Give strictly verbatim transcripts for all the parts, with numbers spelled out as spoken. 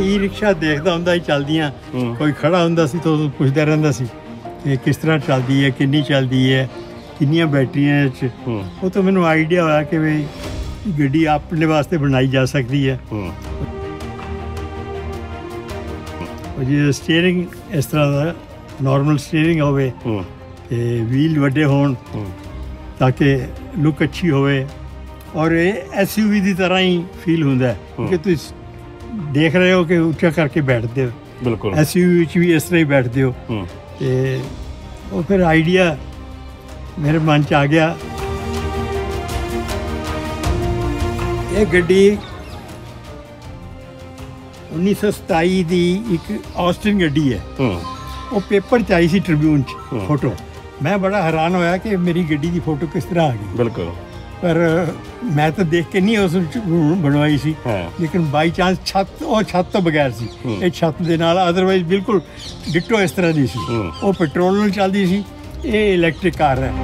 E rickshaw देखता ਹੁੰਦਾ ਹੀ ਚੱਲਦੀਆਂ ਕੋਈ ਖੜਾ ਹੁੰਦਾ ਸੀ ਤਾਂ ਉਹ ਪੁੱਛਦਾ ਰਹਿੰਦਾ ਸੀ ਕਿ ਕਿਸ ਤਰ੍ਹਾਂ ਚੱਲਦੀ ਹੈ ਕਿੰਨੀ ਚੱਲਦੀ ਹੈ ਕਿੰਨੀਆਂ ਬੈਟਰੀਆਂ ਇਹ 'ਚ ਉਹ ਤਾਂ ਮੈਨੂੰ ਆਈਡੀਆ ਹੋਇਆ ਕਿ ਵੀ ਗੱਡੀ ਆਪਣੇ ਵਾਸਤੇ ਬਣਾਈ ਜਾ ਸਕਦੀ ਹੈ ਉਹ ਜੇ ਸਟੀਅਰਿੰਗ ਇਸ ਤਰ੍ਹਾਂ ਦਾ ਨਾਰਮਲ ਸਟੀਅਰਿੰਗ ਹੋਵੇ ਤੇ ਵੀਲ ਵੱਡੇ ਹੋਣ ਤਾਂ ਕਿ ਲੁੱਕ ਅੱਛੀ ਹੋਵੇ और ये एस यू वी की तरह ही फील होंदा है क्योंकि तुम देख रहे हो कि उच्चा करके बैठते हो बिल्कुल एस यू वी भी इस तरह ही बैठते हो ते वो फिर आइडिया मेरे मन च आ गया ये गड्डी उन्नीस सौ सताई की एक ऑस्टिन गड्डी है वो पेपर च आई सी ट्रिब्यून च फोटो मैं बड़ा हैरान होया कि मेरी गड्डी की फोटो किस तरह आ गई बिल्कुल पर मैं तो देख के नहीं उस बनवाई सी लेकिन बाई चांस छत और छत तो बगैर सी ये छत दे नाल अदरवाइज बिल्कुल डिट्टो इस तरह दी सी वो पेट्रोल नाल चलदी सी ये इलैक्ट्रिक कार है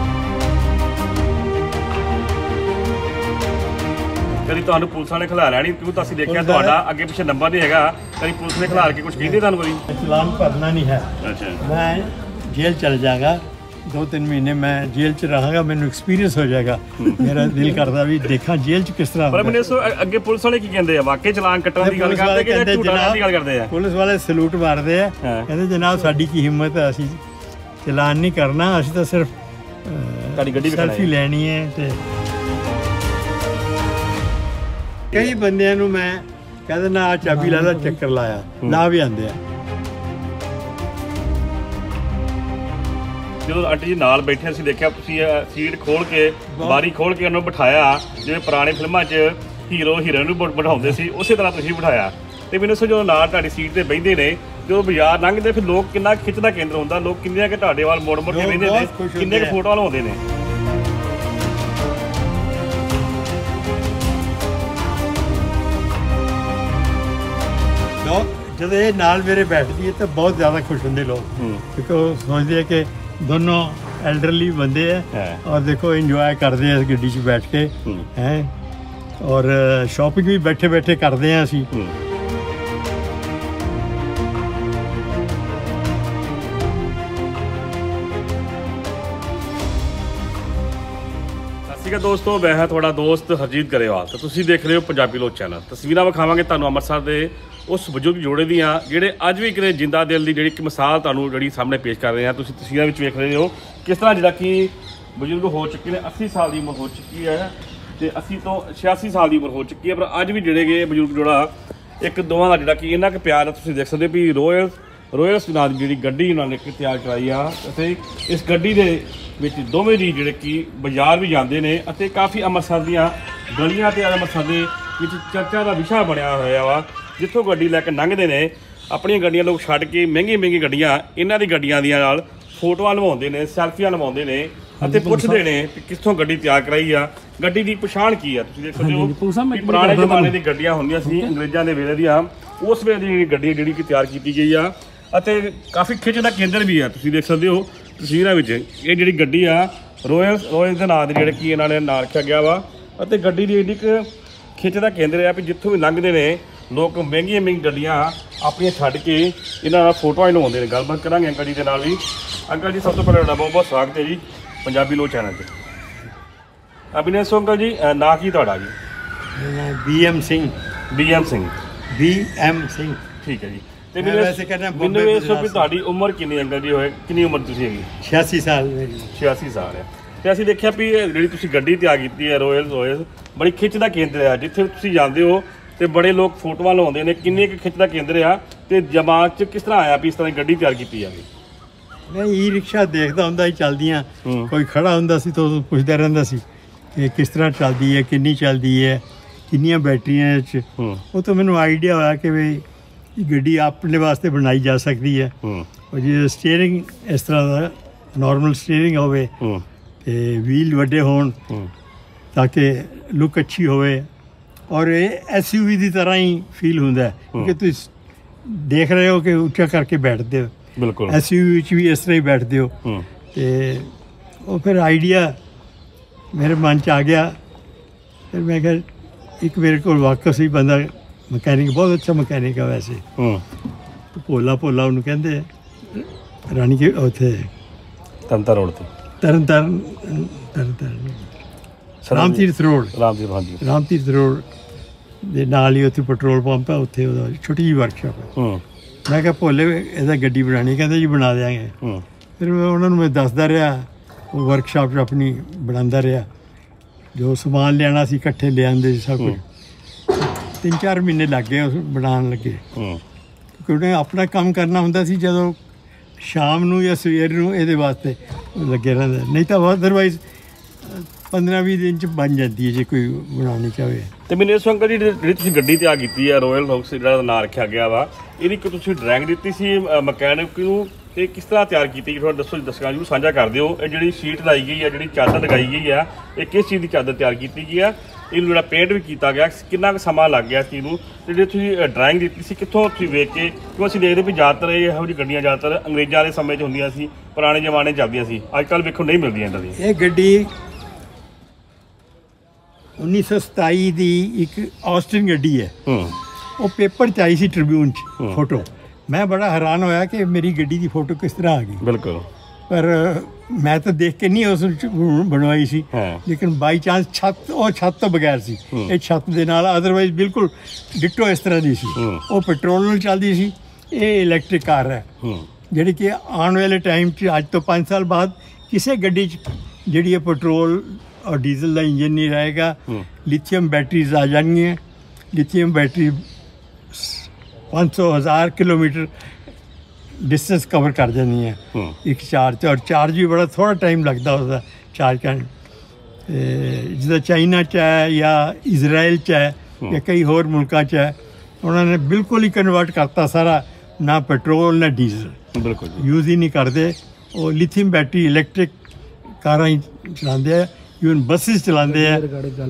कभी ਤੁਹਾਨੂੰ ਪੁਲਿਸ ਵਾਲੇ ਖਿਲਾ ਲੈਣੀ ਕਿਉਂ ਤਾਂ ਅਸੀਂ ਦੇਖਿਆ ਤੁਹਾਡਾ ਅੱਗੇ ਪਿੱਛੇ ਨੰਬਰ ਨਹੀਂ ਹੈਗਾ ਕਦੀ ਪੁਲਿਸ ਨੇ ਖਿਲਾਰ ਕੇ ਕੁਝ ਕਹਿੰਦੇ ਤੁਹਾਨੂੰ ਕੋਈ ਚਲਾਨ ਭਰਨਾ ਨਹੀਂ ਹੈ ਅੱਛਾ ਮੈਂ जेल चल जाएगा दो तीन महीने मैं जेल च रहांगा मैंने एक्सपीरियंस हो जाएगा मेरा दिल करता भी देखा जेल च किस तरह पर मैंने सो ਅੱਗੇ ਪੁਲਿਸ ਵਾਲੇ ਕੀ ਕਹਿੰਦੇ ਆ ਵਾਕਈ ਚਲਾਨ ਕੱਟਣ ਦੀ ਗੱਲ ਕਰਦੇ ਕਿ ਝੂਠਾ ਦੀ ਗੱਲ ਕਰਦੇ ਆ ਪੁਲਿਸ ਵਾਲੇ ਸਲੂਟ ਮਾਰਦੇ ਆ ਕਹਿੰਦੇ ਜਨਾਬ ਸਾਡੀ ਕੀ ਹਿੰਮਤ ਹੈ ਅਸੀਂ ਚਲਾਨ ਨਹੀਂ ਕਰਨਾ ਅਸੀਂ ਤਾਂ ਸਿਰਫ ਤੁਹਾਡੀ ਗੱਡੀ ਸੈਲਫੀ ਲੈਣੀ ਹੈ ਤੇ ਕਈ ਬੰਦਿਆਂ ਨੂੰ ਮੈਂ ਕਹਿੰਦਾ ਨਾ ਆ ਚਾਬੀ ਲਾ ਲਾ ਚੱਕਰ ਲਾਇਆ ਲਾ ਵੀ ਆਂਦੇ ਆ ਜਦੋਂ ਆਂਟੀ ਜੀ ਨਾਲ ਬੈਠੇ ਅਸੀਂ ਦੇਖਿਆ ਤੁਸੀਂ ਸੀਟ ਖੋਲ ਕੇ ਬਾਰੀ ਖੋਲ ਕੇ ਉਹਨੂੰ ਬਿਠਾਇਆ ਜਿਵੇਂ ਪੁਰਾਣੇ ਫਿਲਮਾਂ 'ਚ ਹੀਰੋ ਹੀਰੋਇਨ ਨੂੰ ਬਿਠਾਉਂਦੇ ਸੀ ਉਸੇ ਤਰ੍ਹਾਂ ਤੁਸੀਂ ਬਿਠਾਇਆ ਤੇ ਮੈਨੂੰ ਸੋ ਜਦੋਂ ਨਾਲ ਤੁਹਾਡੀ ਸੀਟ ਤੇ ਬੈਠਦੇ ਨੇ ਜਦੋਂ ਬਾਜ਼ਾਰ ਲੰਘਦੇ ਫਿਰ ਲੋਕ ਕਿੰਨਾ ਖਿੱਚ ਦਾ ਕੇਂਦਰ ਹੁੰਦਾ ਲੋਕ ਕਿੰਨੇ ਕਿ ਤੁਹਾਡੇ ਵੱਲ ਮੋੜ ਮੋੜ ਕੇ ਬੈਠਦੇ ਨੇ ਕਿੰਨੇ ਕੁ ਫੋਟੋਆਂ ਲਵਾਉਂਦੇ ਨੇ ਜਦੋਂ ਇਹ ਨਾਲ ਮੇਰੇ ਬੈਠਦੀ ਹੈ ਤਾਂ ਬਹੁਤ ਜ਼ਿਆਦਾ ਖੁਸ਼ ਹੁੰਦੇ ਲੋਕ ਕਿਉਂਕਿ ਉਹ ਸੋਚਦੇ ਆ ਕਿ दोनों एल्डरली बंदे हैं और देखो एंजॉय करते हैं इस गड्डी च बैठ के हैं और शॉपिंग भी बैठे बैठे करते हैं असी दोस्तों मैं हाँ थोड़ा दोस्त हरजीत गरेवाल तो तुसीं देख रहे हो पंजाबी लोग चैनल तस्वीरां विखावांगे तुहानूं अमृतसर दे उस बजुर्ग जोड़े दियाँ ਜਿਹੜੇ ਅੱਜ ਵੀ ਕਿਤੇ ਜਿੰਦਾ ਦਿਲ ਦੀ ਜਿਹੜੀ ਇੱਕ ਮਿਸਾਲ ਤੁਹਾਨੂੰ ਜਿਹੜੀ ਸਾਹਮਣੇ ਪੇਸ਼ ਕਰ ਰਹੇ ਹਾਂ ਤੁਸੀਂ ਤਸਵੀਰਾਂ ਵਿੱਚ ਵੇਖ ਰਹੇ ਹੋ ਕਿਸ ਤਰ੍ਹਾਂ ਜਿਹੜਾ ਕਿ ਬਜ਼ੁਰਗ ਹੋ ਚੁੱਕੇ ਨੇ अस्सी ਸਾਲ ਦੀ ਉਮਰ ਹੋ ਚੁੱਕੀ ਹੈ ਤੇ अस्सी ਤੋਂ छियासी ਸਾਲ ਦੀ ਉਮਰ ਹੋ ਚੁੱਕੀ ਹੈ ਪਰ ਅੱਜ ਵੀ ਜਿਹੜੇ ਗੇ ਬਜ਼ੁਰਗ ਜੋੜਾ ਇੱਕ ਦੋਵਾਂ ਦਾ ਜਿਹੜਾ ਕਿ ਇੰਨਾ ਕੁ ਪਿਆਰ ਹੈ ਤੁਸੀਂ ਦੇਖ ਸਕਦੇ ਹੋ ਵੀ ਰੋਇਲ ਰੋਇਲਸ ਨਾਂ ਦੀ ਜਿਹੜੀ ਗੱਡੀ ਉਹਨਾਂ ਨੇ ਤਿਆਰ ਕਰਾਈ ਆ ਅਤੇ ਇਸ ਗੱਡੀ ਦੇ ਵਿੱਚ ਦੋਵੇਂ ਜੀ ਜਿਹੜੇ ਕਿ ਬਾਜ਼ਾਰ ਵੀ ਜਾਂਦੇ ਨੇ ਅਤੇ ਕਾਫੀ ਅੰਮ੍ਰਿਤਸਰ ਦੀਆਂ ਗਲੀਆਂ ਤੇ ਅੰਮ੍ਰਿਤਸਰ ਦੇ ਵਿੱਚ ਚਰਚਾ ਦਾ ਵਿਸ਼ਾ ਬਣਿਆ ਹੋਇਆ ਵਾ ਜਿੱਥੋਂ ਗੱਡੀ ਲੈ ਕੇ ਲੰਘਦੇ ਨੇ ਆਪਣੀਆਂ ਗੱਡੀਆਂ ਲੋਕ ਛੱਡ ਕੇ ਮਹਿੰਗੀ ਮਹਿੰਗੀ ਗੱਡੀਆਂ ਇਹਨਾਂ ਦੀ ਗੱਡੀਆਂ ਦੀਆਂ ਨਾਲ ਫੋਟੋਆਂ ਲਵਾਉਂਦੇ ਨੇ ਸੈਲਫੀਆਂ ਲਵਾਉਂਦੇ ਨੇ ਅਤੇ ਪੁੱਛਦੇ ਨੇ ਕਿ ਕਿੱਥੋਂ ਗੱਡੀ ਤਿਆਰ ਕਰਾਈ ਆ ਗੱਡੀ ਦੀ ਪਛਾਣ ਕੀ ਆ ਤੁਸੀਂ ਦੇਖ ਸਕਦੇ ਹੋ ਕਿ ਪੁਰਾਣੇ ਜ਼ਮਾਨੇ ਦੀ ਗੱਡੀਆਂ ਹੁੰਦੀਆਂ ਸੀ ਅੰਗਰੇਜ਼ਾਂ ਦੇ ਵੇਲੇ ਦੀਆਂ ਉਸ ਵੇਲੇ ਦੀ ਗੱਡੀ ਜਿਹੜੀ ਕਿ ਤਿਆਰ ਕੀਤੀ ਗਈ ਆ ਅਤੇ ਕਾਫੀ ਖਿੱਚ ਦਾ ਕੇਂਦਰ ਵੀ ਆ ਤੁਸੀਂ ਦੇਖ ਸਕਦੇ ਹੋ ਤਸਵੀਰਾਂ ਵਿੱਚ ਇਹ ਜਿਹੜੀ ਗੱਡੀ ਆ ਰੋਇਲ ਰੋਇਲ ਦੇ ਨਾਂ ਦੇ ਜਿਹੜੇ ਕਿ ਇਹਨਾਂ ਨੇ ਨਾਂ ਰੱਖਿਆ ਗਿਆ ਵਾ ਅਤੇ ਗੱਡੀ ਦੀ ਇੰਨੀ ਕੁ ਖਿੱਚ ਦਾ ਕੇਂਦਰ ਆ ਵੀ ਜਿੱਥੋਂ ਵੀ ਲੰਘਦੇ ਨੇ ਲੋਕ ਮਹਿੰਗੀਆਂ ਮਹਿੰਗੀਆਂ ਗੱਡੀਆਂ ਆਪਣੀਆਂ ਛੱਡ ਕੇ ਇਹਨਾਂ ਨਾਲ ਫੋਟੋਆਂ ਹੀ ਲਵਾਉਂਦੇ ਨੇ ਗੱਲਬਾਤ ਕਰਾਂਗੇ ਅੰਕਲ ਜੀ ਦੇ ਨਾਲ ਵੀ ਅੰਕਲ ਜੀ ਸਭ ਤੋਂ ਪਹਿਲਾਂ ਤੁਹਾਡਾ ਬਹੁਤ ਬਹੁਤ ਸਵਾਗਤ ਹੈ ਜੀ ਪੰਜਾਬੀ ਲੋਕ ਚੈਨਲ 'ਤੇ ਅਭਿਨੇ ਸੋ ਅੰਕਲ ਜੀ ਨਾਂ ਕੀ ਤੁਹਾਡਾ ਜੀ B M Singh B M Singh B M Singh ਠੀਕ ਹੈ ਜੀ ਤੇ ਮੈਨੂੰ ਵੈਸੇ ਕਹਿੰਦਾ ਮੈਨੂੰ ਇਹ ਸੋ ਵੀ ਤੁਹਾਡੀ ਉਮਰ ਕਿੰਨੀ ਅੰਕਲ ਜੀ ਹੋਏ ਕਿੰਨੀ ਉਮਰ ਤੁਸੀਂ ਹੈਗੀ छियासी ਸਾਲ ਮੇਰੀ छियासी ਸਾਲ ਹੈ ਤੇ ਅਸੀਂ ਦੇਖਿਆ ਵੀ ਜਿਹੜੀ ਤੁਸੀਂ ਗੱਡੀ ਤਿਆਰ ਕੀਤੀ ਹੈ ਰੋਇਲ ਰੋਇਲ ਬੜੀ ਖਿੱਚ ਦਾ ਕੇਂਦਰ ਆ ਜਿੱਥੇ ਤੁਸੀਂ ਜਾਂਦੇ ਹੋ ਤੇ ਬੜੇ ਲੋਕ ਫੋਟੋਆਂ ਲਵਾਉਂਦੇ ਨੇ ਕਿੰਨੇ ਕੁ ਖਿੱਚ ਦਾ ਕੇਂਦਰ ਆ ਤੇ ਜਮਾਤ 'ਚ ਕਿਸ ਤਰ੍ਹਾਂ ਆਇਆ ਵੀ ਇਸ ਤਰ੍ਹਾਂ ਗੱਡੀ ਤਿਆਰ ਕੀਤੀ ਜਾਵੇ ਨਹੀਂ ਈ ਰਿਕਸ਼ਾ ਦੇਖਦਾ ਹੁੰਦਾ ਹੀ ਚੱਲਦੀਆਂ ਕੋਈ ਖੜਾ ਹੁੰਦਾ ਸੀ ਤਾਂ ਉਹ ਪੁੱਛਦਾ ਰਹਿੰਦਾ ਸੀ ਕਿ ਕਿਸ ਤਰ੍ਹਾਂ ਚੱਲਦੀ ਹੈ ਕਿੰਨੀ ਚੱਲਦੀ ਹੈ ਕਿੰਨੀਆਂ ਬੈਟਰੀਆਂ ਇਹ 'ਚ ਉਹ ਤਾਂ ਮੈਨੂੰ ਆਈਡੀਆ ਹੋਇਆ ਕਿ ਵੀ ਗੱਡੀ ਆਪਣੇ ਵਾਸਤੇ ਬਣਾਈ ਜਾ ਸਕਦੀ ਹੈ ਉਹ ਜੇ ਸਟੀਅਰਿੰਗ ਇਸ ਤਰ੍ਹਾਂ ਦਾ ਨਾਰਮਲ ਸਟੀਅਰਿੰਗ ਹੋਵੇ ਤੇ ਵੀਲ ਵੱਡੇ ਹੋਣ ਤਾਂ ਕਿ ਲੁੱਕ ਅੱਛੀ ਹੋਵੇ और ये एस यू वी की तरह ही फील होंदा है क्योंकि तुम देख रहे हो कि उच्चा करके बैठते हो बिल्कुल एस यू वी भी इस तरह ही बैठते हो तो वो फिर आइडिया मेरे मन च आ गया फिर मैं क्या एक मेरे को वाकफ ही बंदा ਮਕੈਨਿਕ ਬਹੁਤ ਅੱਛਾ ਮਕੈਨਿਕ ਆ ਵੈਸੇ। ਹੂੰ ਭੋਲਾ ਭੋਲਾ ਉਹਨੂੰ ਕਹਿੰਦੇ ਆ। ਰਾਣੀ ਕੇ ਉੱਥੇ ਤੰਤਾ ਰੋਡ ਤੇ ਤਰਨ ਤਾਰਨ ਤਰਨ ਤਾਰਨ ਰਾਮ ਤੀਰਥ ਰੋਡ ਰਾਮ ਤੀਰਥ ਹਾਂਜੀ ਰਾਮ ਤੀਰਥ ਰੋਡ ਦੇ ਨਾਲ ਹੀ ਉੱਥੇ ਪੈਟਰੋਲ ਪੰਪ ਆ, ਉੱਥੇ ਉਹਦਾ ਛੋਟੀ ਜਿਹੀ ਵਰਕਸ਼ਾਪ ਹੈ। ਹੂੰ ਮੈਂ ਕਿਹਾ ਭੋਲੇ ਇਹਦਾ ਗੱਡੀ ਬਣਾਉਣੀ, ਕਹਿੰਦੇ ਜੀ ਬਣਾ ਦਿਆਂਗੇ। ਹੂੰ ਫਿਰ ਮੈਂ ਉਹਨਾਂ ਨੂੰ ਮੈਂ ਦੱਸਦਾ ਰਿਹਾ, ਉਹ ਵਰਕਸ਼ਾਪ 'ਚ ਆਪਣੀ ਬਣਾਉਂਦਾ ਰਿਹਾ, ਜੋ ਸਮਾਨ ਲਿਆਉਣਾ ਸੀ ਇਕੱਠੇ ਲਿਆਉਂਦੇ ਸੀ ਸਭ ਕੁਝ। ਤਿੰਨ ਚਾਰ ਮਹੀਨੇ ਲੱਗ ਗਏ ਉਸ ਬਣਾਉਣ ਲੱਗੇ, ਹੂੰ ਕਿਉਂਕਿ ਉਹਨੇ ਆਪਣਾ ਕੰਮ ਕਰਨਾ ਹੁੰਦਾ ਸੀ। ਜਦੋਂ ਸ਼ਾਮ ਨੂੰ ਜਾਂ ਸਵੇਰ ਨੂੰ ਇਹਦੇ ਵਾਸਤੇ ਲੱਗੇ ਰਹਿੰਦੇ, ਨਹੀਂ ਤਾਂ ਅਦਰਵਾਈਜ਼ ਪੰਦਰਾਂ ਵੀਹ ਦਿਨ 'ਚ ਬਣ ਜਾਂਦੀ ਹੈ ਜੇ ਕੋਈ ਬਣਾਉਣੀ ਚਾਹੇ। ਤੇ ਮੈਨੂੰ ਇਸ ਅੰਕਲ ਜੀ ਜਿਹੜੀ ਤੁਸੀਂ ਗੱਡੀ ਤਿਆਰ ਕੀਤੀ ਆ ਰੋਇਲ ਰੌਕਸ ਜਿਹੜਾ ਨਾਂ ਰੱਖਿਆ ਗਿਆ ਵਾ, ਇਹਦੀ ਕਿ ਤੁਸੀਂ ਡਰਾਇੰਗ ਦਿੱਤੀ ਸੀ ਮਕੈਨਿਕ ਨੂੰ, ਤੇ ਕਿਸ ਤਰ੍ਹਾਂ ਤਿਆਰ ਕੀਤੀ ਥੋੜਾ ਦੱਸੋ, ਦਰਸ਼ਕਾਂ ਨੂੰ ਸਾਂਝਾ ਕਰ ਦਿਓ। ਇਹ ਜਿਹੜੀ ਸ਼ੀਟ ਲਾਈ ਗਈ ਆ, ਜਿਹੜੀ ਚਾਦਰ ਲਗਾਈ ਗਈ ਆ, ਇਹ ਕਿਸ ਚੀਜ਼ ਦੀ ਚਾਦਰ ਤਿਆਰ ਕੀਤੀ ਗਈ ਆ? ਇਹਨੂੰ ਜਿਹੜਾ ਪੇਂਟ ਵੀ ਕੀਤਾ ਗਿਆ, ਕਿੰਨਾ ਕੁ ਸਮਾਂ ਲੱਗ ਗਿਆ ਇਸ ਚੀਜ਼ ਨੂੰ? ਤੇ ਜਿਹੜੀ ਤੁਸੀਂ ਡਰਾਇੰਗ ਦਿੱਤੀ ਸੀ ਕਿੱਥੋਂ ਤੁਸੀਂ ਵੇਖ ਕੇ, ਕਿਉਂ ਅਸੀਂ ਦੇਖਦੇ ਵੀ ਜ਼ਿਆਦਾਤਰ ਇਹੋ ਜਿਹੀ ਗੱਡੀਆਂ ਜ਼ਿਆਦਾਤਰ ਅੰਗਰੇਜ਼ਾਂ ਵਾਲੇ ਸਮੇਂ 'ਚ ਹੁੰਦੀਆਂ ਸੀ, ਪੁਰਾਣੇ ਜ਼ਮਾਨੇ 'ਚ ਚੱਲਦੀਆਂ ਸੀ, ਅੱਜ ਕੱਲ੍ਹ ਵੇਖੋ ਨਹੀਂ ਮਿਲਦੀਆਂ ਇੱਦਾਂ ਦੀਆਂ। ਇਹ ਗੱਡੀ ਉੱਨੀ ਸੌ ਸਤਾਈ ਦੀ ਇੱਕ ਆਸਟਿਨ ਗੱਡੀ ਹੈ। ਹੂੰ ਉਹ ਪੇਪਰ 'ਚ ਆਈ ਸੀ ਟ੍ਰਿਬਿਊਨ 'ਚ ਫੋਟੋ। ਮੈਂ ਬੜਾ ਹੈਰਾਨ ਹੋਇਆ ਕਿ ਮੇਰੀ ਗੱਡੀ ਦੀ ਫੋਟੋ ਕਿਸ ਤਰ੍ਹਾਂ ਆ ਗਈ। ਬਿਲਕੁਲ। ਪਰ ਮੈਂ ਤਾਂ ਦੇਖ ਕੇ ਨਹੀਂ ਉਸ 'ਚ ਬਣਵਾਈ ਸੀ, ਲੇਕਿਨ ਬਾਈ ਚਾਂਸ ਛੱਤ, ਉਹ ਛੱਤ ਤੋਂ ਬਗੈਰ ਸੀ, ਇਹ ਛੱਤ ਦੇ ਨਾਲ, ਅਦਰਵਾਈਜ਼ ਬਿਲਕੁਲ ਡਿਟੋ ਇਸ ਤਰ੍ਹਾਂ ਦੀ ਸੀ। ਉਹ ਪੈਟਰੋਲ ਨਾਲ ਚੱਲਦੀ ਸੀ, ਇਹ ਇਲੈਕਟ੍ਰਿਕ ਕਾਰ ਹੈ, ਜਿਹੜੀ ਕਿ ਆਉਣ ਵਾਲੇ ਟਾਈਮ 'ਚ ਅੱਜ ਤੋਂ ਪੰਜ ਸਾਲ ਬਾਅਦ ਕਿਸੇ ਗੱਡੀ 'ਚ ਜਿਹੜੀ ਹੈ ਪੈਟਰੋਲ ਔਰ ਡੀਜ਼ਲ ਦਾ ਇੰਜਨ ਨਹੀਂ ਰਹੇਗਾ, ਲਿਥੀਅਮ ਬੈਟਰੀਜ਼ ਆ ਜਾਣਗੀਆਂ। ਲਿਥੀਅਮ ਬੈਟਰੀ ਪੰਜ ਸੌ ਹਜ਼ਾਰ ਕਿਲੋਮੀਟਰ ਡਿਸਟੈਂਸ ਕਵਰ ਕਰ ਜਾਂਦੀਆਂ ਇੱਕ ਚਾਰਜ 'ਚ, ਔਰ ਚਾਰਜ ਵੀ ਬੜਾ ਥੋੜ੍ਹਾ ਟਾਈਮ ਲੱਗਦਾ ਉਸਦਾ ਚਾਰਜ ਕਰਨ। ਜਿੱਦਾਂ ਚਾਈਨਾ 'ਚ ਹੈ ਜਾਂ ਇਜ਼ਰਾਈਲ 'ਚ ਹੈ ਜਾਂ ਕਈ ਹੋਰ ਮੁਲਕਾਂ 'ਚ ਹੈ, ਉਹਨਾਂ ਨੇ ਬਿਲਕੁਲ ਹੀ ਕਨਵਰਟ ਕਰਤਾ ਸਾਰਾ, ਨਾ ਪੈਟਰੋਲ ਨਾ ਡੀਜ਼ਲ ਬਿਲਕੁਲ ਯੂਜ਼ ਹੀ ਨਹੀਂ ਕਰਦੇ। ਉਹ ਲਿਥੀਅਮ ਬੈਟਰੀ ਇਲੈਕਟ੍ਰਿਕ ਕਾਰਾਂ ਹੀ ਚਲਾਉਂਦੇ ਆ, ਈਵਨ ਬੱਸਿਸ ਚਲਾਉਂਦੇ ਆ।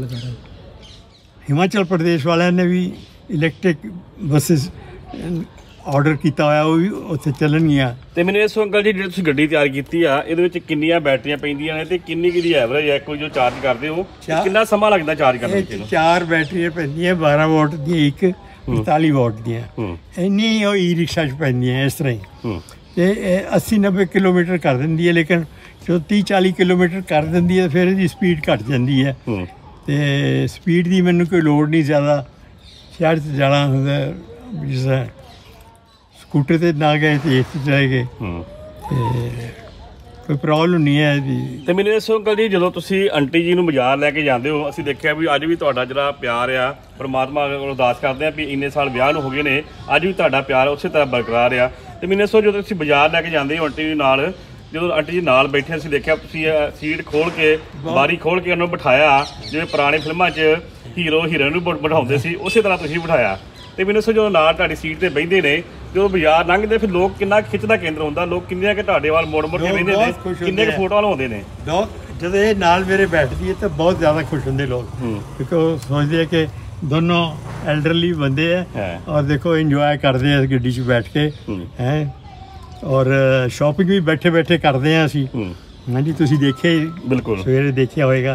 ਹਿਮਾਚਲ ਪ੍ਰਦੇਸ਼ ਵਾਲਿਆਂ ਨੇ ਵੀ ਇਲੈਕਟ੍ਰਿਕ ਬੱਸਿਸ ਆਰਡਰ ਕੀਤਾ ਹੋਇਆ, ਉਹ ਵੀ ਉੱਥੇ ਚੱਲਣਗੀਆਂ। ਤੇ ਮੈਨੂੰ ਇਸ ਅੰਕਲ ਜੀ ਜਿਹੜੀ ਤੁਸੀਂ ਗੱਡੀ ਤਿਆਰ ਕੀਤੀ ਆ, ਇਹਦੇ ਵਿੱਚ ਕਿੰਨੀਆਂ ਬੈਟਰੀਆਂ ਪੈਂਦੀਆਂ ਨੇ ਤੇ ਕਿੰਨੀ ਕੁ ਦੀ ਐਵਰੇਜ ਹੈ ਕੋਈ ਜੋ ਚਾਰਜ ਕਰਦੇ ਹੋ, ਕਿੰਨਾ ਸਮਾਂ ਲੱਗਦਾ ਚਾਰਜ ਕਰਨ ਵਿੱਚ? ਚਾਰ ਬੈਟਰੀਆਂ ਪੈਂਦੀਆਂ, ਬਾਰਾਂ ਵਾਟ ਦੀਆਂ, ਇੱਕ ਅੜਤਾਲੀ ਵਾਟ ਦੀਆਂ, ਇੰਨੀ ਉਹ ਈ ਰਿਕਸ਼ਾ 'ਚ ਪੈਂਦੀਆਂ ਇਸ ਤਰ੍ਹਾਂ ਹੀ। ਤੇ ਅੱਸੀ ਨੱਬੇ ਕਿਲੋਮੀਟਰ ਕਰ ਦਿੰਦੀ ਹੈ, ਲੇਕਿਨ ਜੋ ਤੀਹ ਚਾਲੀ ਕਿਲੋਮੀਟਰ ਕਰ ਦਿੰਦੀ ਹੈ ਫਿਰ ਇਹਦੀ ਸਪੀਡ ਘੱਟ ਜਾਂਦੀ ਹੈ। ਤੇ ਸਪੀਡ ਦੀ ਮੈਨੂੰ ਕੋਈ ਲੋੜ ਨਹੀਂ ਜ਼ਿਆਦਾ, ਸ਼ਹਿਰ 'ਚ ਜਾਣਾ ਹੁੰਦਾ, ਜਿਸ ਤਰ੍ਹਾਂ ਸਕੂਟਰ 'ਤੇ ਨਾ ਗਏ ਤੇ ਇਸ 'ਚ ਜਾਏ ਗਏ, ਤੇ ਕੋਈ ਪ੍ਰੋਬਲਮ ਨਹੀਂ ਹੈ ਇਹਦੀ। ਤੇ ਮੈਨੂੰ ਇਸ ਅੰਕਲ ਜੀ ਜਦੋਂ ਤੁਸੀਂ ਆਂਟੀ ਜੀ ਨੂੰ ਬਾਜ਼ਾਰ ਲੈ ਕੇ ਜਾਂਦੇ ਹੋ, ਅਸੀਂ ਦੇਖਿਆ ਵੀ ਅੱਜ ਵੀ ਤੁਹਾਡਾ ਜਿਹੜਾ ਪਿਆਰ ਆ, ਪਰਮਾਤਮਾ ਕੋਲ ਅਰਦਾਸ ਕਰਦੇ ਆ ਵੀ ਇੰਨੇ ਸਾਲ ਵਿਆਹ ਨੂੰ ਹੋ ਗਏ ਨੇ, ਅੱਜ ਵੀ ਤੁਹਾਡਾ ਪਿਆਰ ਉਸੇ ਤਰ੍ਹਾਂ ਬਰਕਰਾਰ ਆ। ਤੇ ਮੈਨੂੰ ਇਸ ਜਦੋਂ ਤੁਸੀਂ ਬਾਜ਼ਾਰ ਲੈ ਕੇ ਜਾਂਦੇ ਹੋ ਆਂਟੀ ਜੀ ਨਾਲ, ਜਦੋਂ ਆਂਟੀ ਜੀ ਨਾਲ ਬੈਠੇ ਅਸੀਂ ਦੇਖਿਆ ਤੁਸੀਂ ਸੀਟ ਖੋਲ ਕੇ, ਬਾਰੀ ਖੋਲ ਕੇ ਉਹਨੂੰ ਬਿਠਾਇਆ, ਜਿਵੇਂ ਪੁਰਾਣੀ ਫਿਲਮਾਂ 'ਚ ਹੀਰੋ ਹੀਰੋਇਨ ਨੂੰ ਬਿਠਾਉਂਦੇ ਸੀ, ਉਸੇ ਤਰ੍ਹਾਂ ਤੁਸੀਂ ਬਿਠਾਇਆ। ਤੇ ਮੈਨੂੰ ਸੋ ਜਦੋਂ ਨਾਲ ਤੁਹਾਡੀ ਸੀਟ ਤੇ ਬਹਿੰਦੇ ਨੇ, ਜਦੋਂ ਬਾਜ਼ਾਰ ਲੰਘਦੇ ਫਿਰ ਲੋਕ ਕਿੰਨਾ ਖਿੱਚ ਦਾ ਕੇਂਦਰ ਹੁੰਦਾ, ਲੋਕ ਕਿੰਨੀਆਂ ਕਿ ਤੁਹਾਡੇ ਵੱਲ ਮੋੜ ਮੋੜ ਕੇ ਬਹਿੰਦੇ ਨੇ, ਕਿੰਨੇ ਕੁ ਫੋਟੋਆਂ ਲਾਉਂਦੇ ਨੇ ਲੋਕ। ਜਦੋਂ ਇਹ ਨਾਲ ਮੇਰੇ ਬੈਠਦੀ ਹੈ ਤਾਂ ਬਹੁਤ ਜ਼ਿਆਦਾ ਖੁਸ਼ ਹੁੰਦੇ ਲੋਕ, ਕਿਉਂਕਿ ਉਹ ਸੋਚਦੇ ਆ ਕਿ ਦੋਨੋਂ ਐਲਡਰਲੀ ਬੰਦੇ ਹੈ ਔਰ ਦੇਖੋ ਇੰਜੋਏ ਕਰਦੇ ਆ ਗੱਡੀ 'ਚ ਬੈਠ ਕੇ ਹੈ, ਔਰ ਸ਼ਾਪਿੰਗ ਵੀ ਬੈਠੇ ਬੈਠੇ ਕਰਦੇ ਆ ਅਸੀਂ। ਹਾਂਜੀ, ਤੁਸੀਂ ਦੇਖਿਆ ਬਿਲਕੁਲ, ਸਵੇਰੇ ਦੇਖਿਆ ਹੋਏਗਾ।